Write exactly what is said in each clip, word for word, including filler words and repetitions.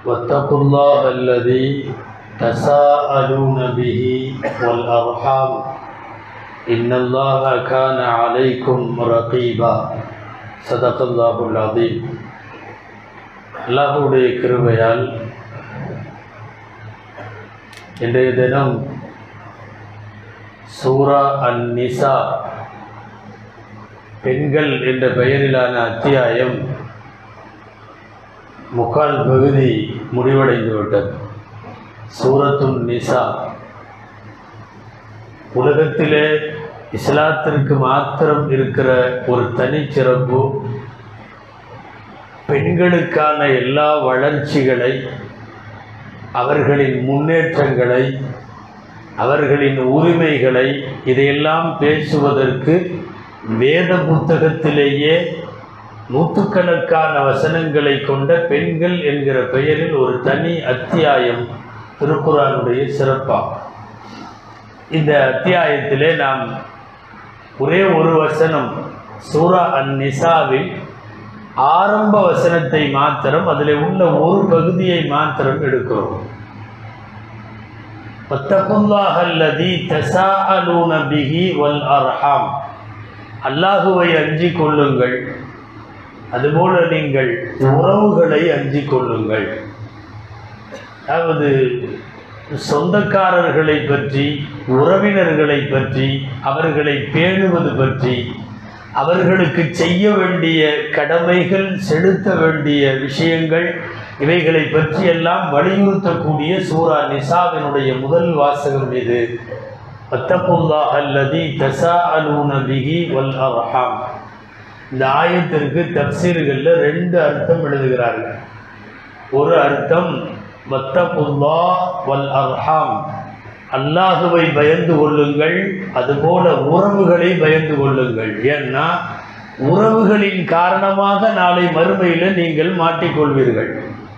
واتقوا الله الذي تساءلون به والأرحام إن الله كان عليكم رقيبا صدق الله العظيم. அல்லாஹ்வுடைய கிருபையால் இன்றைய தினம் சூரா அன்-நிசா பெண்கள் என்ற பெயரிலான அத்தியாயம் முக்கால் பகுதி முடிவடைந்து விட்டது. சூரத்துன் நிசா உலகத்திலே இஸ்லாத்திற்கு மாத்திரம் இருக்கிற ஒரு தனிச்சிறப்பு, பெண்களுக்கான எல்லா வளர்ச்சிகளை, அவர்களின் முன்னேற்றங்களை, அவர்களின் உரிமைகளை இதையெல்லாம் பேசுவதற்கு வேத புத்தகத்திலேயே நூற்றுக்கணக்கான வசனங்களை கொண்ட பெண்கள் என்கிற பெயரில் ஒரு தனி அத்தியாயம் திருக்குர்ஆனுடைய சிறப்பாகும். இந்த அத்தியாயத்திலே நாம் ஒரே ஒரு வசனம் சூரா அன்-நிசாவில் ஆரம்ப வசனத்தை மாத்திரம், அதில் உள்ள ஒரு பகுதியை மாத்திரம் எடுக்கிறோம். வத்தகுல்லாஹல்லதி தஸாஅலூன பிஹி வல் அர்ஹாம், அல்லாஹுவை அஞ்சிக் கொள்ளுங்கள், அதுபோல நீங்கள் உறவுகளை அஞ்சிக் கொள்ளுங்கள். அதாவது சொந்தக்காரர்களை பற்றி, உறவினர்களை பற்றி, அவர்களை பேணுவது பற்றி, அவர்களுக்கு செய்ய வேண்டிய கடமைகள், செலுத்த வேண்டிய விஷயங்கள், இவைகளை பற்றியெல்லாம் வலியுறுத்தக்கூடிய சூரா நிசாவினுடைய முதல் வாசகம் இது. வத்தகுல்லாஹல்லதி தஸாஅலூன பிஹி வல் அர்ஹாம். இந்த ஆயத்திற்கு தப்சீர்களில் ரெண்டு அர்த்தம் எழுதுகிறார்கள். ஒரு அர்த்தம் வத்தகுல்லாஹ் வல் அர்ஹாம், அல்லாஹுவை பயந்து கொள்ளுங்கள், அதுபோல உறவுகளை பயந்து கொள்ளுங்கள். ஏன்னா உறவுகளின் காரணமாக நாளை மறுமையில் நீங்கள் மாட்டிக்கொள்வீர்கள்.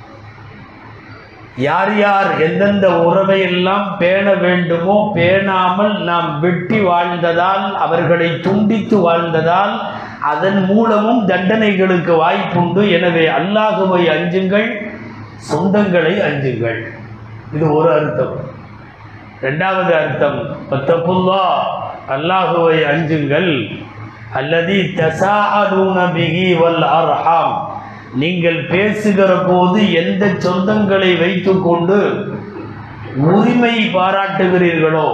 யார் யார் எந்தெந்த உறவை எல்லாம் பேண வேண்டுமோ பேணாமல் நாம் வெட்டி வாழ்ந்ததால், அவர்களை துண்டித்து வாழ்ந்ததால், அதன் மூலமும் தண்டனைகளுக்கு வாய்ப்புண்டு. எனவே அல்லாஹுவை அஞ்சுங்கள், சொந்தங்களை அஞ்சுங்கள். இது ஒரு அர்த்தம். இரண்டாவது அர்த்தம் வத்தகுல்லாஹ், அல்லாஹுவை அஞ்சுங்கள், அல்லதி தஸாஅலூன பிஹி வல் அர்ஹாம், நீங்கள் பேசுகிற போது எந்த சொந்தங்களை வைத்துக்கொண்டு உரிமை பாராட்டுகிறீர்களோ,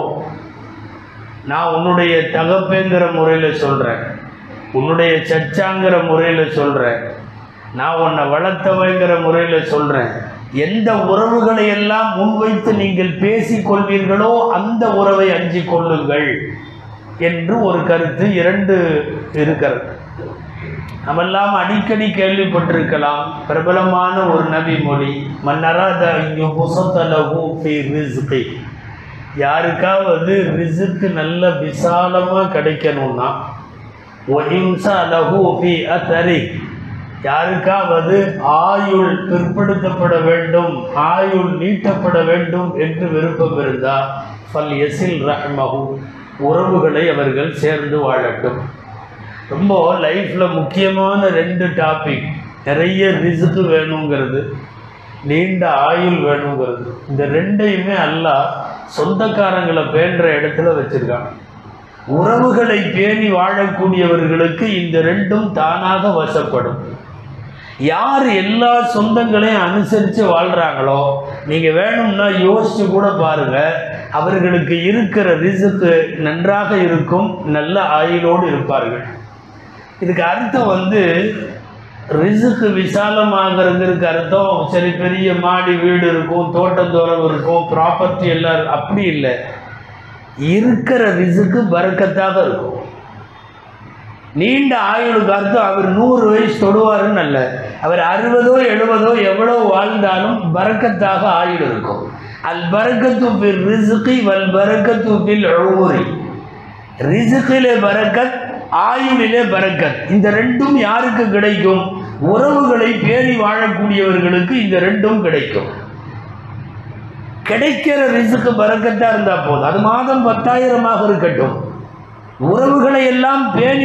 நான் உன்னுடைய தகப்பேங்கிற முறையில் சொல்கிறேன், உன்னுடைய சச்சாங்கிற முறையில் சொல்கிறேன், நான் உன்னை வளர்த்தவைங்கிற முறையில் சொல்கிறேன், எந்த உறவுகளை எல்லாம் முன்வைத்து நீங்கள் பேசிக்கொள்வீர்களோ அந்த உறவை அஞ்சிக் கொள்ளுங்கள் என்று ஒரு கருத்து. இரண்டு இருக்கிறது. நம்மெல்லாம் அடிக்கடி கேள்விப்பட்டிருக்கலாம் பிரபலமான ஒரு நபி மொழி, மன்னராத யுபஸதலஹு ஃபீ ரிஸ்கி, யாருக்காவது ரிஸ்க் நல்ல விசாலமாக கிடைக்கணும்னா, வஇன்ஸலஹு ஃபீ அத்ரி, யாருக்காவது ஆயுள் பிற்படுத்தப்பட வேண்டும், ஆயுள் நீட்டப்பட வேண்டும் என்று விருப்பம் இருந்தால் ஃபல் யஸில் ரஹ்மஹு, உறவுகளை அவர்கள் சேர்ந்து வாழட்டும். ரொம்ப லைஃப்பில் முக்கியமான ரெண்டு டாபிக், நிறைய ரிஸ்க் வேணுங்கிறது, நீண்ட ஆயுள் வேணுங்கிறது. இந்த ரெண்டையுமே அல்லாஹ் சொந்தக்காரங்களை பேணுற இடத்துல வச்சிருக்காங்க. உறவுகளை பேணி வாழக்கூடியவர்களுக்கு இந்த ரெண்டும் தானாக வசப்படும். யார் எல்லா சொந்தங்களையும் அனுசரித்து வாழ்கிறாங்களோ, நீங்கள் வேணும்னா யோசித்து கூட பாருங்கள், அவர்களுக்கு இருக்கிற ரிஸ்க்கு நன்றாக இருக்கும், நல்ல ஆயுளோடு இருப்பார்கள். இதுக்கு அர்த்தம் வந்து ரிஸ்க்கு விசாலமாகிறதுக்கு அர்த்தம் சரி பெரிய மாடி வீடு இருக்கும், தோட்டந்தோரம் இருக்கும், ப்ராப்பர்ட்டி எல்லாம், அப்படி இல்லை. இருக்கிற ரிஸ்க்கு பரக்கத்தாக இருக்கும். நீண்ட ஆயுளுக்கு அர்த்தம் அவர் நூறு வயசு தொடுவாருன்னு அல்ல, அவர் அறுபதோ எழுபதோ எவ்வளோ வாழ்ந்தாலும் பரக்கத்தாக ஆயுள் இருக்கும். அல் பரக்கத்து பில் ரிஸ்கி வல் பரக்கத்து பில் உமரி, ரிஸ்கிலே பரக்கத், ஆயுளிலே பரக்கத். இந்த ரெண்டும் யாருக்கு கிடைக்கும்? உறவுகளை பேணி வாழக்கூடியவர்களுக்கு இந்த ரெண்டும் கிடைக்கும். கிடைக்கிற ரிஸ்க்கு பரக்கத்தாக இருந்தால் போதும், அது மாதம் பத்தாயிரமாக இருக்கட்டும். உறவுகளை எல்லாம் பேணி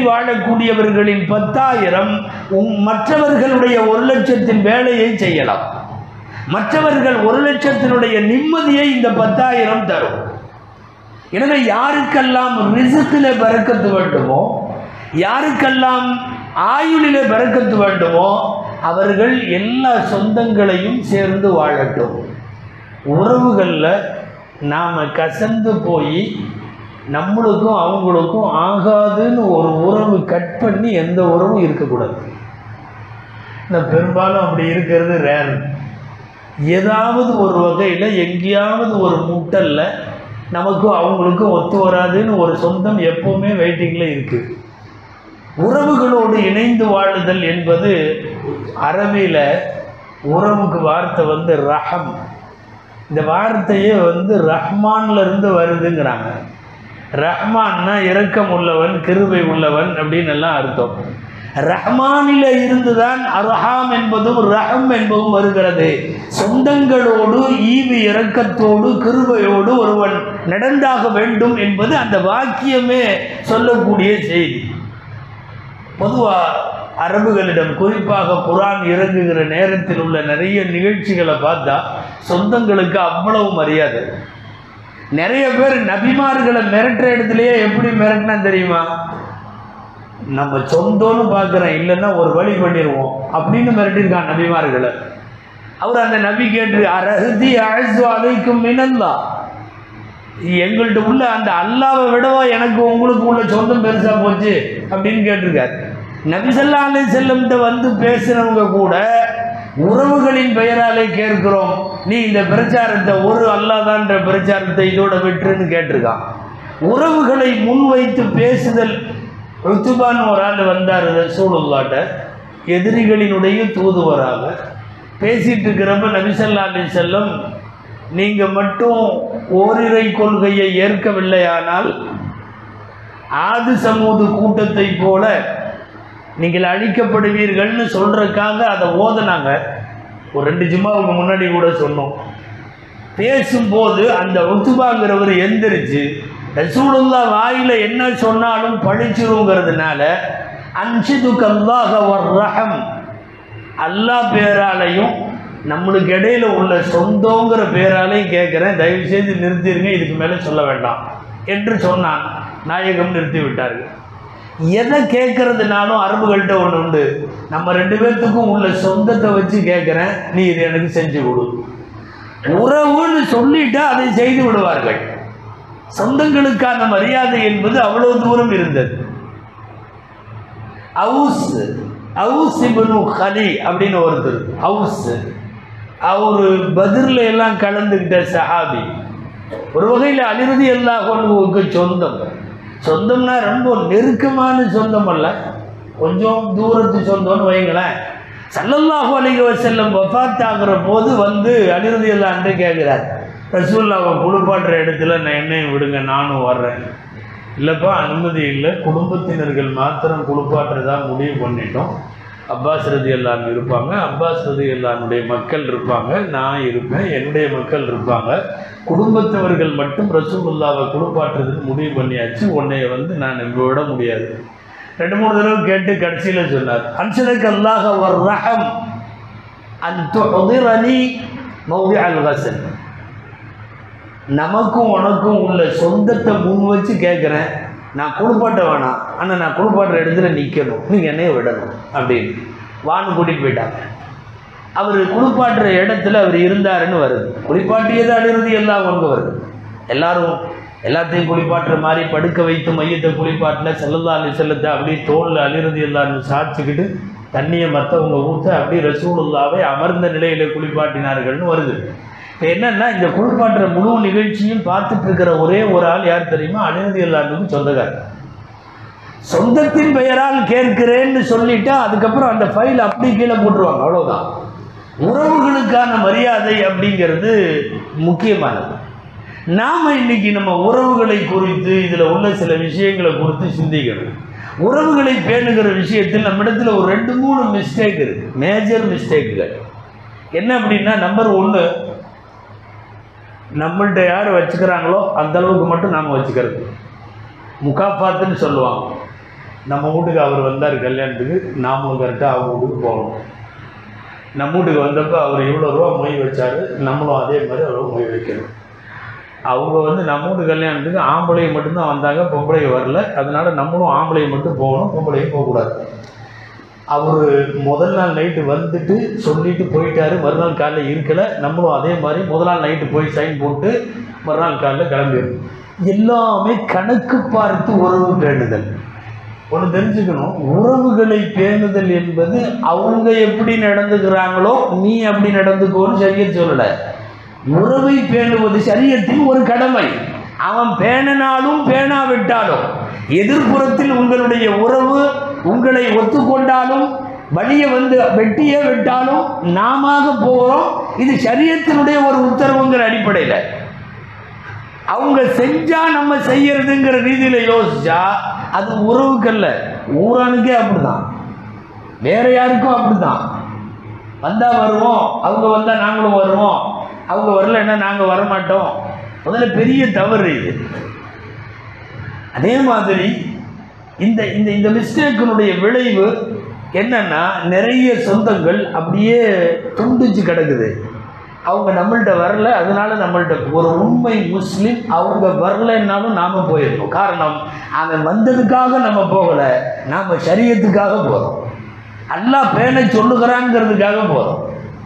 வாழக்கூடியவர்களின் பத்தாயிரம் மற்றவர்களுடைய ஒரு லட்சத்தின் வேலையை செய்யலாம். மற்றவர்கள் ஒரு லட்சத்தினுடைய நிம்மதியை இந்த பத்தாயிரம் தரும். எனவே யாருக்கெல்லாம் ரிஸ்கிலே பரக்கத்து வேண்டுமோ, யாருக்கெல்லாம் ஆயுளிலே பரக்கத்து வேண்டுமோ, அவர்கள் எல்லா சொந்தங்களையும் சேர்ந்து வாழட்டும். உறவுகளில் நாம் கசந்து போய் நம்மளுக்கும் அவங்களுக்கும் ஆகாதுன்னு ஒரு உறவு கட் பண்ணி எந்த உறவும் இருக்கக்கூடாது. நான் பெரும்பாலும் அப்படி இருக்கிறது ரேர். ஏதாவது ஒரு வகையில் எங்கேயாவது ஒரு முட்டல்ல நமக்கும் அவங்களுக்கும் ஒத்து வராதுன்னு ஒரு சொந்தம் எப்போவுமே வெயிட்டிங்கில் இருக்குது. உறவுகளோடு இணைந்து வாழுதல் என்பது அரபியில் உறவுக்கு வார்த்தை வந்து ரஹம். இந்த வார்த்தையே வந்து ரஹ்மான்ல இருந்து வருதுங்கிறாங்க. ரஹ்மான்னா இரக்கம் உள்ளவன், கிருபை உள்ளவன் அப்படின்னு எல்லாம் அர்த்தம். ரஹ்மானில இருந்துதான் அர்ஹாம் என்பதும் ரஹம் என்பதும் வருகிறது. சொந்தங்களோடு ஈவு இரக்கத்தோடு கிருபையோடு ஒருவன் நடந்தாக வேண்டும் என்பது அந்த வாக்கியமே சொல்லக்கூடிய செய்தி. பொதுவாக அரபுகளிடம் குறிப்பாக குர்ஆன் இறங்குகிற நேரத்தில் உள்ள நிறைய நிகழ்ச்சிகளை பார்த்தா சொந்தங்களுக்கு அவ்வளவு மரியாதை. நிறைய பேர் நபிமார்களை மிரட்டுற இடத்துலையே எப்படி மிரட்டினா தெரியுமா? நம்ம சொந்தம்னு பார்க்குறேன், இல்லைன்னா ஒரு வழி பண்ணிடுவோம் அப்படின்னு மிரட்டியிருக்கான் நபிமார்களை. அவர் அந்த நபி கேட்டு அரஹதி அழசு அதைக்கும் மினல்லா, எங்கள்கிட்ட உள்ள அந்த அல்லாவை விடவா எனக்கு உங்களுக்கு உள்ள சொந்தம் பெருசாக போச்சு அப்படின்னு கேட்டிருக்காரு. நபி ஸல்லல்லாஹு அலைஹி வஸல்லம் வந்து பேசுகிறவங்க கூட உறவுகளின் பெயராலே கேட்கிறோம், நீ இந்த பிரச்சாரத்தை ஒரு அல்லாதான்ற பிரச்சாரத்தை இதோட விட்டுருன்னு கேட்டிருக்கான். உறவுகளை முன்வைத்து பேசுதல். உத்பான் ஒரு ஆள் வந்தார் ரசூலுல்லாஹ்ட்ட, எதிரிகளினுடைய தூதுவராக பேசிட்டு இருக்கிறப்ப நபி ஸல்லல்லாஹு அலைஹி வஸல்லம், நீங்கள் மட்டும் ஓரிரை கொள்கையை ஏற்கவில்லையானால் ஆது சமூது கூட்டத்தை போல நீங்கள் அழிக்கப்படுவீர்கள்னு சொல்கிறதுக்காக அதை ஓதுனாங்க. ஒரு ரெண்டு ஜும்மாவுக்கு முன்னாடி கூட சொன்னோம். பேசும்போது அந்த உத்துபாங்கிறவர் எந்திரிச்சு ரசூலுல்லாஹ் வாயில என்ன சொன்னாலும் பழிச்சிருங்கிறதுனால அன்ஷிதுக அல்லாஹ வர் ரஹம், அல்லாஹ் பேராலையும் நம்மளுக்கு இடையில உள்ள சொந்தங்கிற பேராலையும் கேட்குறேன், தயவு செய்து நிறுத்திடுங்க, இதுக்கு மேலே சொல்ல வேண்டாம் என்று சொன்னான். நாயகம் நிறுத்தி விட்டார்கள். எதை கேட்கறதுனாலும் அரபுகள்கிட்ட ஒன்று உண்டு, நம்ம ரெண்டு பேர்த்துக்கும் உள்ள சொந்தத்தை வச்சு கேட்குறேன், நீ இது எனக்கு செஞ்சு கொடு. உறவுன்னு சொல்லிட்டா அதை செய்து விடுவார்கள். சொந்தங்களுக்கான மரியாதை என்பது அவ்வளவு தூரம் இருந்தது. அவுஸ் அவுஸ் இப்னு கலி அப்படின்னு ஒருத்தர், அவுஸ் அவரு பத்ர்ல எல்லாம் கலந்துக்கிட்ட சஹாபி. ஒரு வகையில் அலி ரலியல்லாஹு அன்ஹுவுக்கு சொந்தம். சொந்தம்னா ரொம்ப நெருக்கமான சொந்தம் அல்ல, கொஞ்சம் தூரத்து சொந்தம்னு வைங்களேன். ஸல்லல்லாஹு அலைஹி வஸல்லம் வஃபாத் ஆகிற போது வந்து அலி ரலியல்லாஹு அன்ஹு கேட்குறார், ரசூலுல்லாஹ்வை குளிப்பாட்டுற இடத்துல நான் என்னையும் விடுங்க, நானும் வர்றேன். இல்லைப்பா அனுமதி இல்லை, குடும்பத்தினர்கள் மாத்திரம் குளிப்பாட்டுறதா முடிவு பண்ணிட்டோம். அப்பாஸ் ரலியல்லாஹு அன்ஹு இருப்பாங்க, அப்பாஸ் ரலியல்லாஹு அன்ஹுடைய மக்கள் இருப்பாங்க, நான் இருப்பேன், என்னுடைய மக்கள் இருப்பாங்க. குடும்பத்தவர்கள் மட்டும் ரசூலுல்லாஹ்வை குளிப்பாட்டுறதுன்னு முடிவு பண்ணியாச்சு, உன்னைய வந்து நான் விட முடியாது. ரெண்டு மூணு தடவை கேட்டு கடைசியில் சொன்னார், அன்ஷதக அல்லாஹ வர் ரஹம் அன் துஹ்திரனி மௌதிஅல் கஸ்ல், நமக்கும் உனக்கும் உள்ள சொந்தத்தை முன் வச்சு கேட்குறேன், நான் குளிப்பாட்ட வேணாம், ஆனால் நான் குளிப்பாட்டுற இடத்துல நிற்கணும், நீங்கள் என்னைய விடணும் அப்படின்னு வான்னு கூட்டிகிட்டு போயிட்டாங்க. அவர் குளிப்பாட்டுற இடத்துல அவர் இருந்தாருன்னு வருது. குளிப்பாட்டியது அழிறது எல்லாம் ஒன்று வருது. எல்லாரும் எல்லாத்தையும் குளிப்பாட்டுற மாதிரி படுக்க வைத்து மையத்தை குளிப்பாட்டில் ஸல்லல்லாஹு அலைஹி வஸல்லம் அப்படியே தோளில் அழிறது எல்லாரும் சாய்ச்சிக்கிட்டு தண்ணியை மற்றவங்க ஊற்ற அப்படியே ரசூலுல்லாஹ்வை அமர்ந்த நிலையில் குளிப்பாட்டினார்கள்னு வருது. இப்போ என்னன்னா, இந்த குளிப்பாட்டுற முழு நிகழ்ச்சியும் பார்த்துட்டு இருக்கிற ஒரே ஒரு ஆள் யார் தெரியுமா? அலி ரலியல்லாஹு அன்ஹு சொந்தக்காரர். சொந்தத்தின் பெயரால் கேட்கிறேன்னு சொல்லிட்டா அதுக்கப்புறம் அந்த ஃபைல் அப்படி கீழே போட்டுருவாங்க, அவ்வளோதான். உறவுகளுக்கான மரியாதை அப்படிங்கிறது முக்கியமானது. நாம் இன்னைக்கு நம்ம உறவுகளை குறித்து இதில் உள்ள சில விஷயங்களை குறித்து சிந்திக்கணும். உறவுகளை பேணுகிற விஷயத்தில் நம்மிடத்தில் ஒரு ரெண்டு மூணு மிஸ்டேக் இருக்குது, மேஜர் மிஸ்டேக்குகள். என்ன அப்படின்னா, நம்பர் ஒன்று, நம்மள்கிட்ட யார் வச்சுக்கிறாங்களோ அந்த அளவுக்கு மட்டும் நாம் வச்சுக்கிறது. முகாஃபாத்துன்னு சொல்லுவாங்க. நம்ம வீட்டுக்கு அவர் வந்தார் கல்யாணத்துக்கு, நாமளும் கரெக்டாக அவங்க வீட்டுக்கு போகணும். நம்ம வீட்டுக்கு வந்தப்போ அவர் இவ்வளோ ரூபா மொய் வச்சார், நம்மளும் அதே மாதிரி அவ்வளோ மொய் வைக்கணும். அவங்க வந்து நம்ம வீட்டு கல்யாணத்துக்கு ஆம்பளையை மட்டும்தான் வந்தாங்க, பொம்பளையை வரல. அதனால நம்மளும் ஆம்பளையை மட்டும் போகணும், பொம்பளையும் போகக்கூடாது. அவர் முதல் நாள் நைட்டு வந்துட்டு சொல்லிட்டு போயிட்டாரு, மறுநாள் காலையில் இருக்கலை. நம்மளும் அதே மாதிரி முதல் நாள் நைட்டு போய் சைன் போட்டு மறுநாள் காலையில் கிளம்பிடும். எல்லாமே கணக்கு பார்த்து உறவு பேணுதல். ஒன்று தெரிஞ்சுக்கணும், உறவுகளை பேணுதல் என்பது அவங்க எப்படி நடந்துக்கிறாங்களோ நீ அப்படி நடந்துக்கோன்னு ஷரியத் சொல்லலை. உறவை பேணுவது ஷரியத்தின் ஒரு கடமை. அவன் பேணனாலும் பேணாவிட்டாலும் எதிர்ப்புறத்தில் உங்களுடைய உறவு உங்களை ஒத்துக்கொண்டாலும் வழியை வந்து வெட்டியே விட்டாலும் நாம போகிறோம். இது ஷரியத்தினுடைய ஒரு உத்தரவுங்கிற அடிப்படையில் அவங்க செஞ்சா நம்ம செய்யறதுங்கிற ரீதியில யோசிச்சா அது உறவுக்கல்ல, ஊரானுக்கே அப்படிதான், வேற யாருக்கும் அப்படிதான். வந்தா வருவோம், அவங்க வந்தா நாங்களும் வருவோம், அவங்க வரலன்னா நாங்கள் வரமாட்டோம். முதல்ல பெரிய தவறு இது. அதே மாதிரி இந்த இந்த இந்த மிஸ்டேக்கினுடைய விளைவு என்னன்னா, நிறைய சொந்தங்கள் அப்படியே துண்டிச்சு கிடக்குது. அவங்க நம்மள்கிட்ட வரல, அதனால நம்மள்கிட்ட ஒரு உண்மை முஸ்லீம் அவங்க வரலைன்னாலும் நாம போயிடணும். காரணம், அவன் வந்ததுக்காக நம்ம போகலை, நாம் ஷரியத்துக்காக போகிறோம், அல்லாஹ் பேனை சொல்லுகிறாங்கிறதுக்காக போகிறோம்.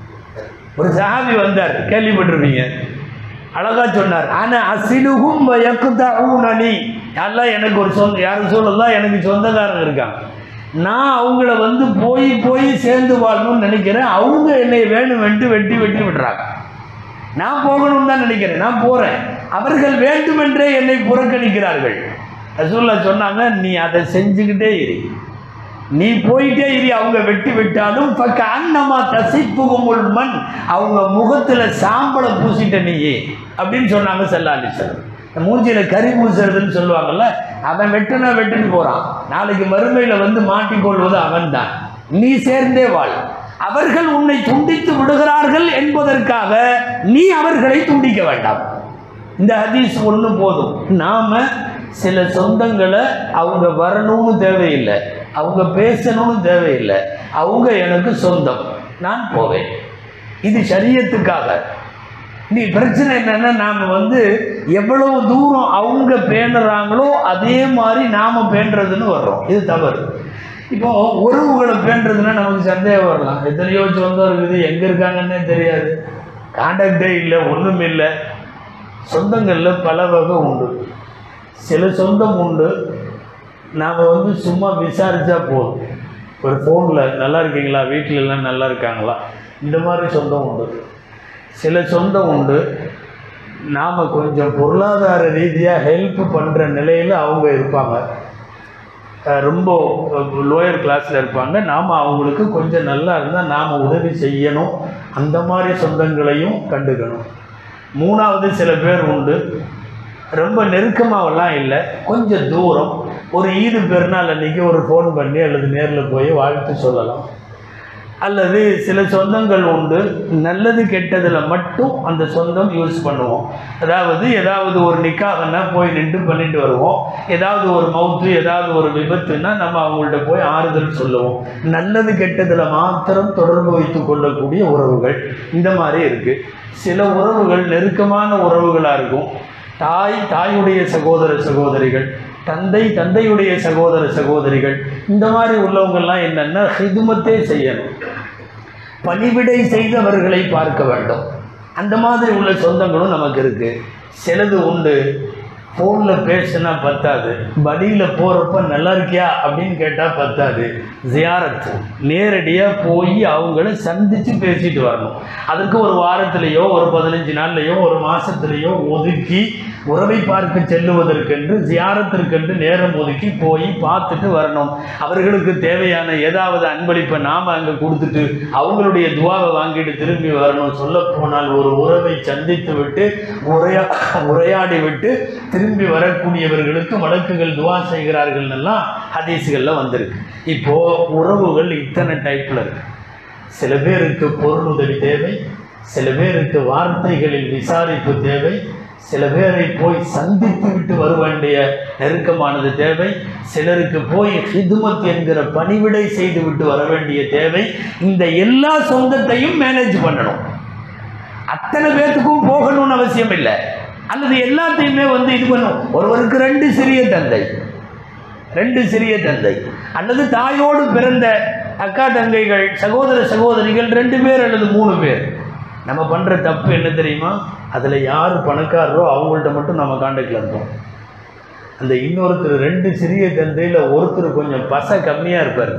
ஒரு சஹாபி வந்தார், கேள்விப்பட்டிருப்பீங்க, அழகா சொன்னார், ஆனால் அசிலுகும் வயக்குதஊனனி, எல்லாம் எனக்கு ஒரு சொந்த யாரும் சொல்லலாம், எனக்கு சொந்தக்காரங்க இருக்காங்க, நான் அவங்கள வந்து போய் போய் சேர்ந்து வாழணும்னு நினைக்கிறேன், அவங்க என்னை வேணும் வெட்டு வெட்டி வெட்டி விடுறாங்க, நான் போகணும்னு தான் நினைக்கிறேன், நான் போகிறேன், அவர்கள் வேண்டுமென்றே என்னை புறக்கணிக்கிறார்கள். ரசூலுல்லாஹ் சொன்னாங்க, நீ அதை செஞ்சுக்கிட்டே இரு, நீ போயிட்டே இரு, அவங்க வெட்டி விட்டாலும் பக்க அன்னமா தசிப்புகுமுல் மண், அவங்க முகத்தில் சாம்பலை பூசிட்ட நீயே அப்படின்னு சொன்னாங்க ஸல்லல்லாஹு அலைஹி வஸல்லம். மூஞ்சியில கறி பூசுறதுன்னு சொல்லுவாங்கல்ல, அவன் வெட்டுனா வெட்டுன்னு போறான், நாளைக்கு மறுமையில வந்து மாட்டிக்கொள்வது அவன் தான், நீ சேர்ந்தே வாழ். அவர்கள் உன்னை துண்டித்து விடுகிறார்கள் என்பதற்காக நீ அவர்களை துண்டிக்க வேண்டாம். இந்த ஹதீஸ் ஒன்று போதும். நாம சில சொந்தங்களை அவங்க வரணும்னு தேவையில்லை, அவங்க பேசணும்னு தேவையில்லை, அவங்க எனக்கு சொந்தம், நான் போவேன், இது ஷரியத்துக்காக. நீ பிரச்சனை என்னன்னா, நாம் வந்து எவ்வளவு தூரம் அவங்க பேணுறாங்களோ அதே மாதிரி நாம் பேணுறதுன்னு வர்றோம், இது தவறு. இப்போ உறவுகளை பேணுறதுன்னா நமக்கு சந்தேகம் வரலாம், எத்தனையோ சொந்தம் இருக்குது, எங்கே இருக்காங்கன்னே தெரியாது, கான்டாக்டே இல்லை, ஒன்றும் இல்லை. சொந்தங்களில் பல வகை உண்டு. சில சொந்தம் உண்டு, நாம் வந்து சும்மா விசாரித்தா போதும், ஒரு ஃபோனில் நல்லா இருக்கீங்களா, வீட்டிலெல்லாம் நல்லா இருக்காங்களா, இந்த மாதிரி சொந்தம் உண்டு. சில சொந்தம் உண்டு, நாம் கொஞ்சம் பொருளாதார ரீதியாக ஹெல்ப் பண்ணுற நிலையில் அவங்க இருப்பாங்க, ரொம்ப லோயர் கிளாஸில் இருப்பாங்க, நாம் அவங்களுக்கு கொஞ்சம் நல்லா இருந்தால் நாம் உதவி செய்யணும், அந்த மாதிரி சொந்தங்களையும் கண்டுக்கணும். மூணாவது சில பேர் உண்டு, ரொம்ப நெருக்கமாகலாம் இல்லை, கொஞ்சம் தூரம், ஒரு ஈடு பெருநாள் அன்றைக்கி ஒரு ஃபோன் பண்ணி அல்லது நேரில் போய் வாழ்த்து சொல்லலாம். அல்லது சில சொந்தங்கள் உண்டு, நல்லது கெட்டதில் மட்டும் அந்த சொந்தம் யூஸ் பண்ணுவோம். அதாவது ஏதாவது ஒரு நிக்காகன்னா போய் நின்று பண்ணிட்டு வருவோம், ஏதாவது ஒரு மவுத்து ஏதாவது ஒரு விபத்துன்னா நம்ம அவங்கள்ட்ட போய் ஆறுதல் சொல்லுவோம். நல்லது கெட்டதில் மாத்திரம் தொடர்பு வைத்து கொள்ளக்கூடிய உறவுகள் இந்த மாதிரி இருக்குது. சில உறவுகள் நெருக்கமான உறவுகளாக இருக்கும், தாய் தாயுடைய சகோதர சகோதரிகள், தந்தை தந்தையுடைய சகோதர சகோதரிகள், இந்த மாதிரி உள்ளவங்கள்லாம் என்னென்னா ஹிதுமத்தே செய்யணும், பணிவிடை செய்தவர்களை பார்க்க வேண்டும். அந்த மாதிரி உள்ள சொந்தங்களும் நமக்கு இருக்குது. சிலது உண்டு, ஃபோனில் பேசினா பத்தாது, வழியில் போகிறப்ப நல்லா இருக்கியா அப்படின்னு கேட்டால் பத்தாது, ஜியாரத்து நேரடியாக போய் அவங்கள சந்தித்து பேசிட்டு வரணும். அதுக்கு ஒரு வாரத்திலேயோ ஒரு பதினஞ்சு நாள்லையோ ஒரு மாதத்துலேயோ ஒதுக்கி உறவை பார்க்க செல்லுவதற்கென்று ஜியாரத்திற்கென்று நேரம் ஒதுக்கி போய் பார்த்துட்டு வரணும். அவர்களுக்கு தேவையான ஏதாவது அன்பளிப்பை நாம் அங்கே கொடுத்துட்டு அவங்களுடைய துவாவை வாங்கிட்டு திரும்பி வரணும். சொல்லப்போனால் ஒரு உறவை சந்தித்து விட்டு உரையா உரையாடி விட்டு திரும்பி வரக்கூடியவர்களுக்கு வழக்குகள் துவா செய்கிறார்கள் எல்லாம் ஹதீஸ்களில் வந்திருக்கு. இப்போது உறவுகள் இத்தனை டைப்பில் இருக்கு. சில பேருக்கு பொருளுதவி தேவை, சில பேருக்கு வார்த்தைகளில் விசாரிப்பு தேவை, சில பேரை போய் சந்தித்து விட்டு வர வேண்டிய நெருக்கமானது தேவை. சிலருக்கு போய் ஹிதுமத் என்கிற பணிவிடை செய்து விட்டு வர வேண்டிய தேவை. இந்த எல்லா சொந்தத்தையும் மேனேஜ் பண்ணணும். அத்தனை பேர்த்துக்கும் போகணும்னு அவசியம் இல்லை. அல்லது எல்லாத்தையுமே வந்து இது பண்ணும். ஒருவருக்கு ரெண்டு சிறிய தந்தை, ரெண்டு சிறிய தந்தை அல்லது தாயோடு பிறந்த அக்கா தங்கைகள், சகோதர சகோதரிகள் ரெண்டு பேர் அல்லது மூணு பேர். நம்ம பண்ணுற தப்பு என்ன தெரியுமா? அதில் யார் பணக்காரரோ அவங்கள்ட்ட மட்டும் நம்ம காண்டாக்டில் இருப்போம். அந்த இன்னொருத்தர் ரெண்டு சிறிய தந்தையில் ஒருத்தர் கொஞ்சம் பசை கம்மியாக இருப்பார்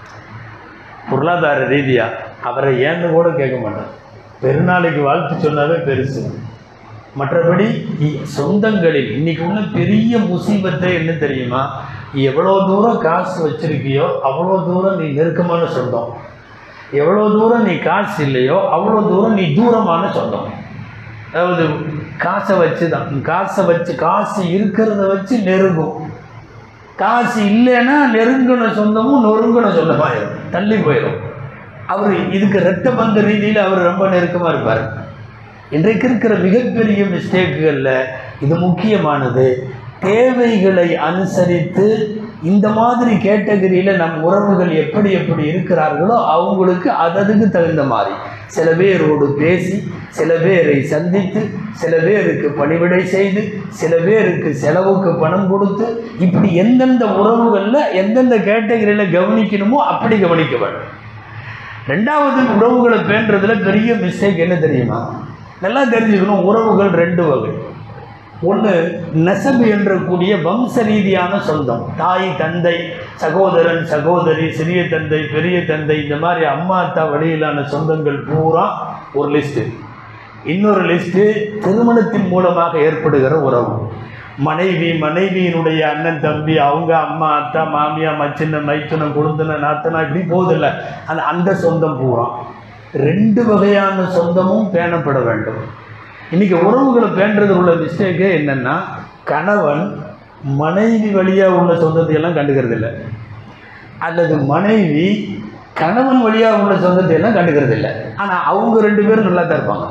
பொருளாதார ரீதியாக, அவரை ஏன்னு கூட கேட்க மாட்டார். பெருநாளைக்கு வாழ்த்து சொன்னாவே பெருசு. மற்றபடி சொந்தங்களில் இன்னைக்கு உள்ள பெரிய முசீபத்தை என்ன தெரியுமா? எவ்வளோ தூரம் காசு வச்சிருக்கியோ அவ்வளோ தூரம் நீ நெருக்கமான சொந்தம், எவ்வளோ தூரம் நீ காசு இல்லையோ அவ்வளோ தூரம் நீ தூரமான சொந்தம். அதாவது காசை வச்சு தான், காசை வச்சு காசு இருக்கிறத வச்சு நெருங்கும், காசு இல்லைன்னா நெருங்கின சொந்தமும் நொறுங்கின சொந்தமாயிடும், தள்ளி போயிடும். அவர் இதுக்கு இரத்த பந்த ரீதியில் அவர் ரொம்ப நெருக்கமாக இருப்பார். இன்றைக்கு இருக்கிற மிகப்பெரிய மிஸ்டேக்குகளில் இது முக்கியமானது. தேவைகளை அனுசரித்து இந்த மாதிரி கேட்டகரியில் நம் உறவுகள் எப்படி எப்படி இருக்கிறார்களோ அவங்களுக்கு அததுக்கு தகுந்த மாதிரி சில பேரோடு பேசி, சில பேரை சந்தித்து, சில பேருக்கு பணிவிடை செய்து, சில பேருக்கு செலவுக்கு பணம் கொடுத்து, இப்படி எந்தெந்த உறவுகளில் எந்தெந்த கேட்டகரியில் கவனிக்கணுமோ அப்படி கவனிக்க வேண்டும். ரெண்டாவது, உறவுகளை பேணுறதுல பெரிய மிஸ்டேக் என்ன தெரியுமா? நல்லா தெரிஞ்சுக்கணும். உறவுகள் ரெண்டு வகை. ஒன்று நெசபு என்றக்கூடிய வம்ச ரீதியான சொந்தம், தாய் தந்தை, சகோதரன் சகோதரி, சிறிய தந்தை பெரிய தந்தை, இந்த மாதிரி அம்மா அத்தா வழியிலான சொந்தங்கள் பூரா ஒரு லிஸ்ட்டு. இன்னொரு லிஸ்ட்டு திருமணத்தின் மூலமாக ஏற்படுகிற உறவு. மனைவி, மனைவியினுடைய அண்ணன் தம்பி, அவங்க அம்மா அத்தா மாமியா மச்சின்ன மைத்துனம் குடுந்தன நாத்தனா, இப்படி போதில்ல அந்த அந்த சொந்தம் பூரா. ரெண்டு வகையான சொந்தமும் பேணப்பட வேண்டும். இன்றைக்கி உறவுகளை பேணுறது உள்ள மிஸ்டேக்கே என்னென்னா, கணவன் மனைவி வழியாக உள்ள சொந்தத்தையெல்லாம் கண்டுக்கிறது இல்லை, அல்லது மனைவி கணவன் வழியாக உள்ள சொந்தத்தையெல்லாம் கண்டுக்கிறது இல்லை. ஆனால் அவங்க ரெண்டு பேரும் நல்லா தான் இருப்பாங்க.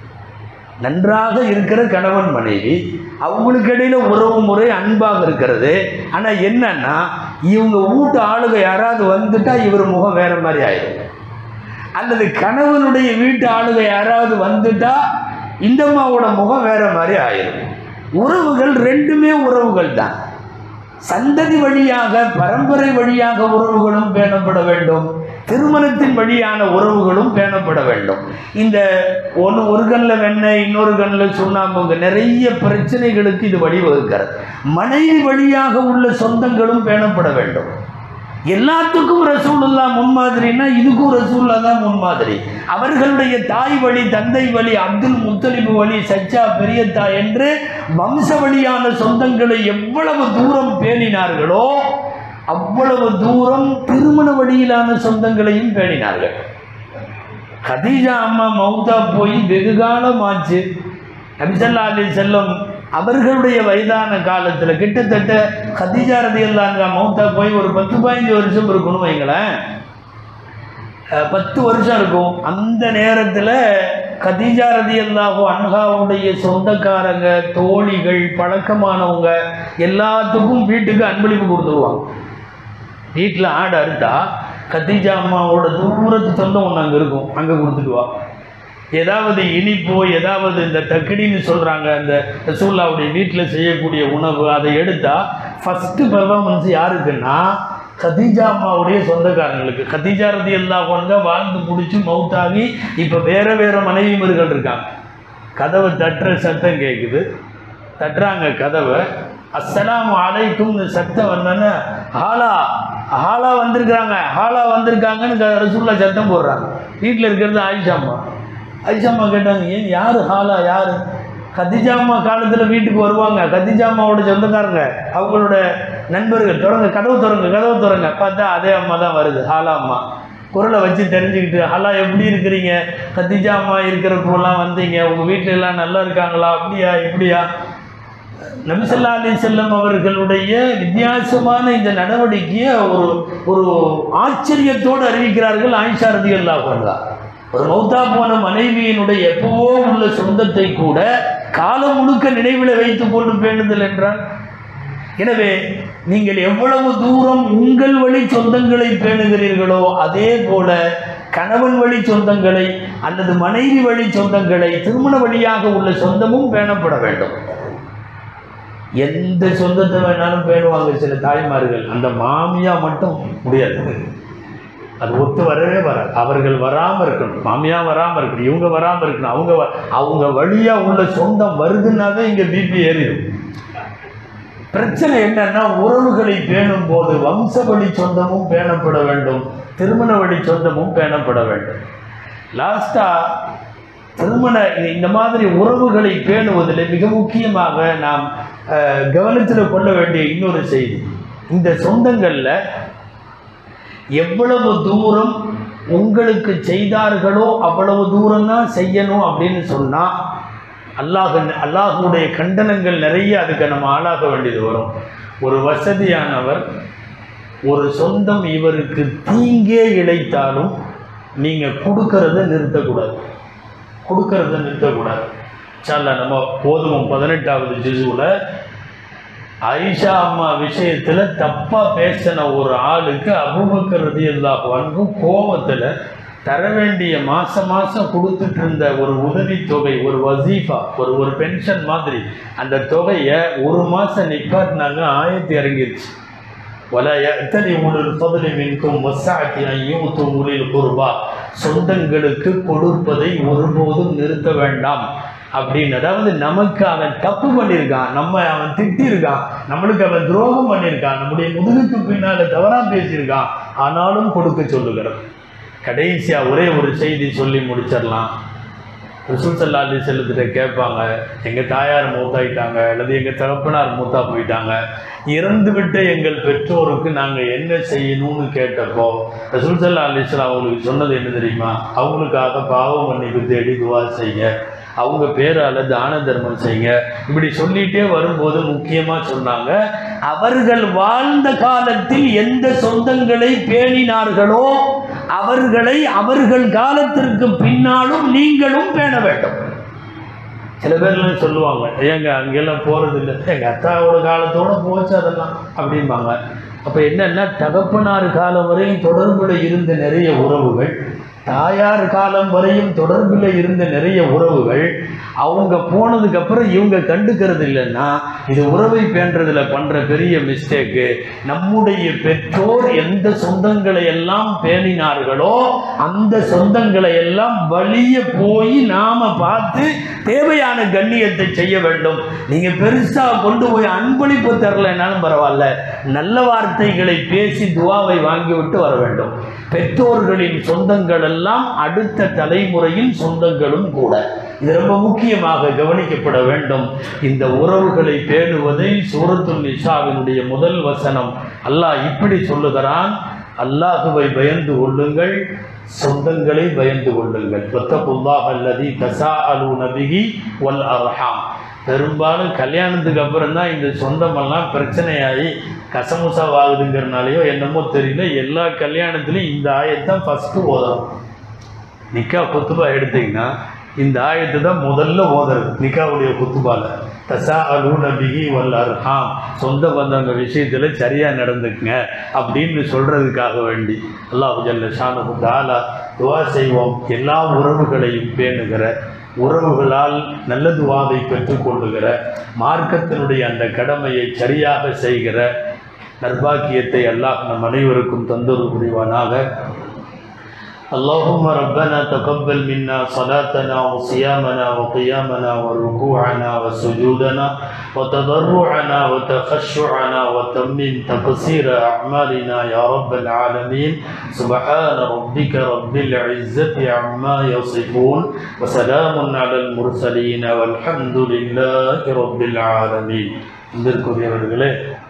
நன்றாக இருக்கிற கணவன் மனைவி, அவங்களுக்கு இடையில உறவு முறை அன்பாக இருக்கிறது. ஆனால் என்னன்னா, இவங்க வீட்டு ஆளுக யாராவது வந்துட்டா இவர் முகம் வேற மாதிரி ஆயிடும், அல்லது கணவனுடைய வீட்டு ஆளுக யாராவது வந்துட்டா இந்த அம்மாவோட முகம் வேற மாதிரி ஆயிடும். உறவுகள் ரெண்டுமே உறவுகள் தான். சந்ததி வழியாக, பரம்பரை வழியாக உறவுகளும் பேணப்பட வேண்டும், திருமணத்தின் வழியான உறவுகளும் பேணப்பட வேண்டும். இந்த ஒன்று ஒரு கண்ணில் வெண்ணெய் இன்னொரு கண்ணில் சுண்ணாம்புங்க நிறைய பிரச்சனைகளுக்கு இது வழிவகுக்கிறது. மனைவி வழியாக உள்ள சொந்தங்களும் பேணப்பட வேண்டும். எல்லாத்துக்கும் ரசூலுல்லாஹ் முன்மாதிரின்னா இதுக்கும் ரசூலுல்லாஹ் தான் முன்மாதிரி. அவர்களுடைய தாய் வழி, தந்தை வழி, அப்துல் முத்தலிபு வழி, சச்சா பெரியத்தா என்று வம்ச வழியான சொந்தங்களை எவ்வளவு தூரம் பேணினார்களோ அவ்வளவு தூரம் திருமண வழியிலான சொந்தங்களையும் பேணினார்கள். கதீஜா அம்மா மௌத்தா போய் வெகு காலம் ஆச்சு. நபி ஸல்லல்லாஹு அலைஹி வஸல்லம் அவர்களுடைய வயதான காலத்தில் கிட்டத்தட்ட கதீஜா ரலியல்லாஹு அன்ஹா மௌத்தா போய் ஒரு பத்து பதினஞ்சு வருஷம் இருக்கணும் வைங்களேன், பத்து வருஷம் இருக்கும். அந்த நேரத்தில் கதீஜா ரலியல்லாஹு அன்ஹாவுடைய சொந்தக்காரங்க, தோழிகள், பழக்கமானவங்க எல்லாத்துக்கும் வீட்டுக்கு அன்பளிப்பு கொடுத்துருவாங்க. வீட்டில் ஆடு அறுத்தா கதீஜா அம்மாவோட தூரத்து சொந்தம் ஒன்று அங்கே இருக்கும், அங்கே கொடுத்துட்டுவா. ஏதாவது இனிப்போ ஏதாவது இந்த தக்கடின்னு சொல்கிறாங்க, அந்த ரசூலுல்லாஹ்வுடைய வீட்டில் செய்யக்கூடிய உணவு, அதை எடுத்தால் ஃபஸ்ட்டு பெர்ஃபார்மன்ஸ் யாருக்குன்னா கதீஜா அம்மாவுடைய சொந்தக்காரங்களுக்கு. கதீஜா ரலியல்லாஹு அன்ஹா வாழ்ந்து முடிச்சு மௌத்தாகி இப்போ வேறு வேறு மனைவிமார்கள் இருக்காங்க. கதவை தட்டுற சத்தம் கேட்குது, தட்டுறாங்க கதவை. அஸ்ஸலாமு அலைக்கும்னு சத்தம் வந்தோன்னே ஹாலா ஹாலா வந்திருக்கிறாங்க, ஹாலா வந்திருக்காங்கன்னு ரசூலுல்லாஹ் சத்தம் போடுறாங்க. வீட்டில் இருக்கிறது ஆயிஷா அம்மா. ஆயிஷா அம்மா கேட்டாங்க, ஏன் யார் ஹாலா யார்? கதீஜா அம்மா காலத்தில் வீட்டுக்கு வருவாங்க, கதீஜா அம்மாவோட சொந்தக்காரங்க, அவங்களோட நண்பர்கள். தொடங்க கதவு திறங்க கதவு திறங்க பார்த்தா அதே அம்மா தான் வருது, ஹாலா அம்மா. குரலை வச்சு தெரிஞ்சுக்கிட்டு, ஹாலா எப்படி இருக்கிறீங்க? கதீஜா அம்மா இருக்கிறப்பெல்லாம் வந்தீங்க, உங்கள் வீட்டில் எல்லாம் நல்லா இருக்காங்களா? அப்படியா இப்படியா? நபி ஸல்லல்லாஹு அலைஹி வஸல்லம் அவர்களுடைய வித்தியாசமான இந்த நடவடிக்கையை ஒரு ஒரு ஆச்சரியத்தோடு அறிவிக்கிறார்கள் ஆயிஷா ரலியல்லாஹு அன்ஹா. ஒரு மௌத்தா போன மனைவியினுடைய எப்பவோ உள்ள சொந்தத்தை கூட காலம் முழுக்க நினைவில் வைத்துக் கொண்டு பேணுதல் என்றால், எனவே நீங்கள் எவ்வளவு தூரம் உங்கள் வழி சொந்தங்களை பேணுகிறீர்களோ அதே போல கணவன் வழி சொந்தங்களை அல்லது மனைவி வழி சொந்தங்களை, திருமண வழியாக உள்ள சொந்தமும் பேணப்பட வேண்டும். எந்த சொந்தத்தை வேணாலும் பேணுவாங்க சில தாய்மார்கள், அந்த மாமியா மட்டும் முடியாது, அது ஒத்து வரவே வராது. அவர்கள் வராமல் இருக்கணும், மாமியா வராமல் இருக்கணும், இவங்க வராமல் இருக்கணும், அவங்க அவங்க வழியா உள்ள சொந்தம் வருதுன்னாவே இங்கே பிபி ஏறிடும். பிரச்சனை என்னன்னா, உறவுகளை பேணும் போது வம்ச வழி சொந்தமும் பேணப்பட வேண்டும், திருமண வழி சொந்தமும் பேணப்பட வேண்டும். லாஸ்டா திருமண இந்த மாதிரி உறவுகளை பேணுவதில் மிக முக்கியமாக நாம் கவனத்தில் கொள்ள வேண்டிய இன்னொரு செய்தி, இந்த சொந்தங்களில் எவ்வளவு தூரம் உங்களுக்கு செய்தார்களோ அவ்வளவு தூரம் தான் செய்யணும் அப்படின்னு சொன்னால் அல்லாஹ் அல்லாஹுடைய கண்டனங்கள் நிறைய அதுக்கு நம்ம ஆளாக வேண்டியது வரும். ஒரு வசதியானவர் ஒரு சொந்தம் இவருக்கு தீங்கே இழைத்தாலும் நீங்கள் கொடுக்கறத நிறுத்தக்கூடாது, கொடுக்கறத நிறுத்தக்கூடாது. சால நம்ம போதும் பதினெட்டாவது ஜுஸுல ஆயிஷா அம்மா விஷயத்துல தப்பா பேசின ஒரு ஆளுக்கு அபூபக்கர் ரலியல்லாஹு அன்ஹு கோபத்துல தர வேண்டிய மாசம் மாசம் கொடுத்துட்டு இருந்த ஒரு உதவித்தொகை, ஒரு வசீஃபா, ஒரு ஒரு பென்ஷன் மாதிரி அந்த தொகையை ஒரு மாசம் நிப்பாட்டினாங்க. ஆயத்து இறங்கிருச்சு. ولا يأتل أولو الفضل منكم والسعة أن يؤتوا أولي القربى, சொந்தங்களுக்கு கொடுப்பதை ஒருபோதும் நிறுத்த வேண்டாம் அப்படின்னு. அதாவது நமக்கு அவன் தப்பு பண்ணியிருக்கான், நம்ம அவன் திட்டிருக்கான், நம்மளுக்கு அவன் துரோகம் பண்ணியிருக்கான், நம்முடைய முதுகுக்கு பின்னால தவறா பேசியிருக்கான், ஆனாலும் கொடுக்க சொல்லுகிறான். கடைசியா ஒரே ஒரு செய்தி சொல்லி முடிச்சிடலாம். ரசூல் ஸல்லல்லாஹு அலைஹி வஸல்லம் கேட்பாங்க, எங்கள் தாயார் மூத்தாயிட்டாங்க அல்லது எங்கள் தகப்பனார் மூத்தா போயிட்டாங்க, இறந்துவிட்ட எங்கள் பெற்றோருக்கு நாங்கள் என்ன செய்யணும்னு கேட்டப்போ ரசூல் ஸல்லல்லாஹு அலைஹி வஸல்லம் அவங்களுக்கு சொன்னது என்ன தெரியுமா? அவங்களுக்காக பாவ மன்னிப்பு தேடி துவா செய்யுங்க, அவங்க பேரால தான தர்மம் செய்யுங்க. இப்படி சொல்லிட்டே வரும்போது முக்கியமாக சொன்னாங்க, அவர்கள் வாழ்ந்த காலத்தில் எந்த சொந்தங்களை பேணினார்களோ அவர்களை அவர்கள் காலத்திற்கு பின்னாலும் நீங்களும் பேண வேண்டும். சில பேர்லாம் சொல்லுவாங்க, ஏங்க அங்கெல்லாம் போகிறது இல்லை, எங்கள் அத்தாவோட காலத்தோடு போச்சு அதெல்லாம் அப்படிம்பாங்க. அப்போ என்னென்னா, தகப்பனார் காலம் வரையும் தொடர்பில் இருந்த நிறைய உறவுகள், தாயார் காலம் வரையும் தொடர்பில் இருந்த நிறைய உறவுகள் அவங்க போனதுக்கப்புறம் இவங்க கண்டுக்கிறது இல்லைன்னா இது உறவை பேன்றதில் பண்ணுற பெரிய மிஸ்டேக்கு. நம்முடைய பெற்றோர் எந்த சொந்தங்களை எல்லாம் பேணினார்களோ அந்த சொந்தங்களை எல்லாம் வழிய போய் நாம் பார்த்து தேவையான கண்ணியத்தை செய்ய வேண்டும். நீங்கள் பெருசாக கொண்டு போய் அன்பளிப்பு தரலைன்னாலும் பரவாயில்ல, நல்ல வார்த்தைகளை பேசி துவாவை வாங்கிவிட்டு வர வேண்டும். பெற்றோர்களின் சொந்தங்கள் எல்லாம் அடுத்த தலைமுறையின் சொந்தங்களும் கூட. இது ரொம்ப முக்கியமாக கவனிக்கப்பட வேண்டும். இந்த உறவுகளை பேணுவதை சூரத்துல் நிசாவினுடைய முதல் வசனம் அல்லாஹ் இப்படி சொல்லுகிறான், அல்லாஹுவை பயந்து கொள்ளுங்கள், சொந்தங்களை பயந்து கொள்ளுங்கள். வத்தகுல்லாஹ அல்லதி தஸாஅலூன பிஹி வல் அர்ஹாம். பெரும்பாலும் கல்யாணத்துக்கு அப்புறம் தான் இந்த சொந்தமெல்லாம் பிரச்சனையாகி கசமுசாவாகுதுங்கிறனாலையோ என்னமோ தெரியல, எல்லா கல்யாணத்துலையும் இந்த ஆயத்தான் ஃபஸ்ட்டு ஓதணும். நிக்கா குத்துபா எடுத்திங்கன்னா இந்த ஆயத்து தான் முதல்ல ஓதுறது நிக்காவுடைய குத்துபால. தஸாஅலூன பிஹி வல் அர்ஹாம், சொந்த பந்தங்க விஷயத்தில் சரியாக நடந்துக்குங்க அப்படின்னு சொல்கிறதுக்காக வேண்டி அல்லாஹ் ஜல்ல ஷானஹு தஆலா துவா செய்வோம். எல்லா உறவுகளையும் பேணுகிற, உறவுகளால் நல்ல துவாவை பெற்றுக்கொள்ளுகிற, மார்க்கத்தினுடைய அந்த கடமையை சரியாக செய்கிற நற்பாக்கியத்தை அல்லாஹ் நம் அனைவருக்கும் தந்தொரு புரிவானாக. اللهم ربنا تقبل منا صلاتنا وصيامنا وقيامنا وركوعنا وسجودنا وتضرعنا وتخشعنا وتمم تقصير أعمالنا يا رب العالمين. سبحان ربك رب العزة عما يصفون وسلام على المرسلين والحمد لله رب العالمين.